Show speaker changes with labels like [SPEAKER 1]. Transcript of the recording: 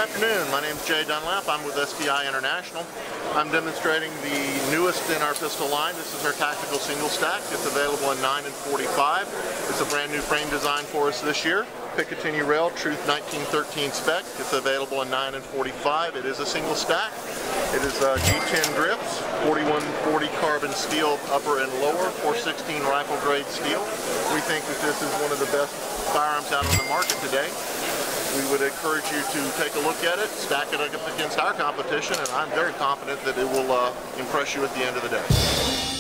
[SPEAKER 1] afternoon. My name is Jay Dunlap. I'm with STI International. I'm demonstrating the newest in our pistol line. This is our tactical single stack. It's available in 9 and 45. It's a brand new frame design for us this year. Picatinny rail, Truth 1913 spec. It's available in 9 and 45. It is a single stack. It is G10 grips, 4140 carbon steel upper and lower, 416 rifle grade steel. We think that this is one of the best firearms out on the market today. We would encourage you to take a look at it, stack it up against our competition, and I'm very confident that it will impress you at the end of the day.